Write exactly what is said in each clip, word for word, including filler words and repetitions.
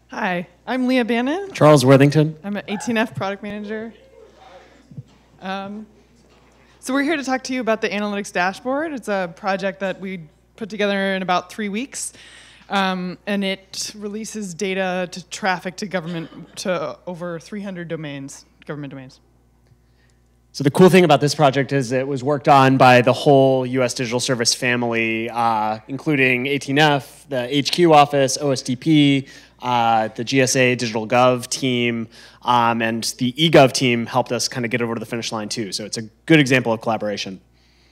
Hi, I'm Leah Bannon. Charles Worthington. I'm an eighteen F product manager. Um, so we're here to talk to you about the Analytics Dashboard. It's a project that we put together in about three weeks. Um, and it releases data to traffic to government, to over three hundred domains, government domains. So the cool thing about this project is it was worked on by the whole U S Digital Service family, uh, including eighteen F, the H Q office, O S D P, uh, the G S A Digital Gov team, um, and the eGov team helped us kind of get over to the finish line too. So it's a good example of collaboration.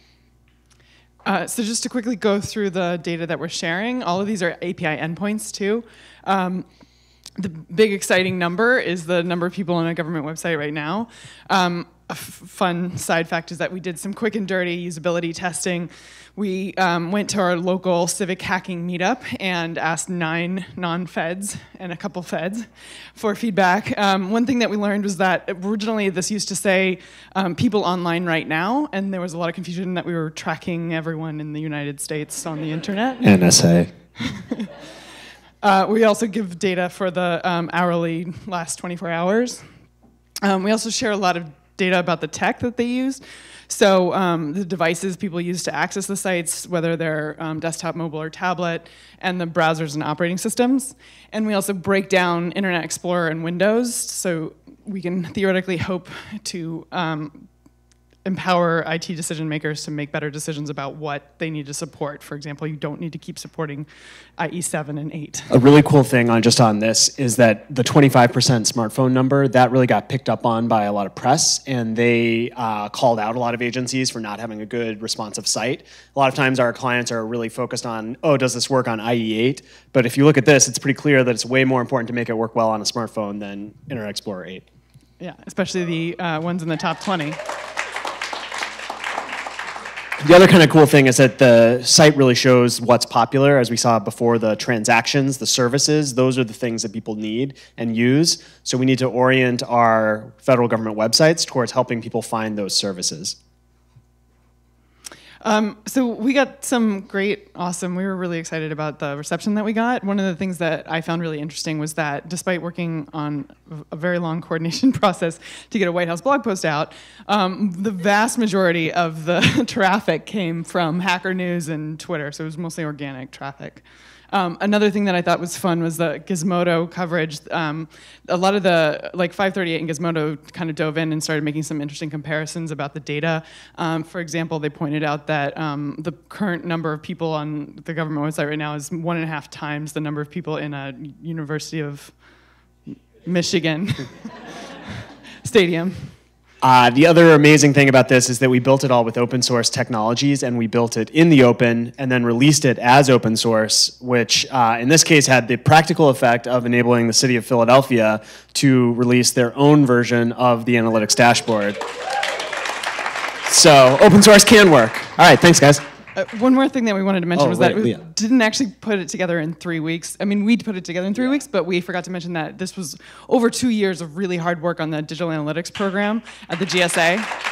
Uh, so just to quickly go through the data that we're sharing, all of these are A P I endpoints too. Um, the big exciting number is the number of people on a government website right now. Um, a f fun side fact is that we did some quick and dirty usability testing. We um, went to our local civic hacking meetup and asked nine non-feds and a couple feds for feedback. Um, one thing that we learned was that originally this used to say um, people online right now, and there was a lot of confusion that we were tracking everyone in the United States on the internet. N S A. uh, we also give data for the um, hourly last twenty-four hours. Um, we also share a lot of data about the tech that they use. So um, the devices people use to access the sites, whether they're um, desktop, mobile, or tablet, and the browsers and operating systems. And we also break down Internet Explorer and Windows, so we can theoretically hope to um, empower I T decision makers to make better decisions about what they need to support. For example, you don't need to keep supporting I E seven and eight. A really cool thing on just on this is that the twenty-five percent smartphone number, that really got picked up on by a lot of press, and they uh, called out a lot of agencies for not having a good responsive site. A lot of times our clients are really focused on, oh, does this work on I E eight? But if you look at this, it's pretty clear that it's way more important to make it work well on a smartphone than Internet Explorer eight. Yeah, especially the uh, ones in the top twenty. The other kind of cool thing is that the site really shows what's popular. As we saw before, the transactions, the services, those are the things that people need and use. So we need to orient our federal government websites towards helping people find those services. Um, so we got some great, awesome, we were really excited about the reception that we got. One of the things that I found really interesting was that despite working on a very long coordination process to get a White House blog post out, um, the vast majority of the traffic came from Hacker News and Twitter, so it was mostly organic traffic. Um, another thing that I thought was fun was the Gizmodo coverage. Um, a lot of the, like five thirty-eight and Gizmodo kind of dove in and started making some interesting comparisons about the data. Um, for example, they pointed out that um, the current number of people on the government website right now is one and a half times the number of people in a University of Michigan stadium. Uh, the other amazing thing about this is that we built it all with open source technologies, and we built it in the open and then released it as open source, which uh, in this case had the practical effect of enabling the city of Philadelphia to release their own version of the Analytics Dashboard. So open source can work. All right, thanks guys. Uh, one more thing that we wanted to mention Oh, was wait, that we Leah. didn't actually put it together in three weeks. I mean, we put it together in three Yeah. weeks, but we forgot to mention that this was over two years of really hard work on the digital analytics program at the G S A.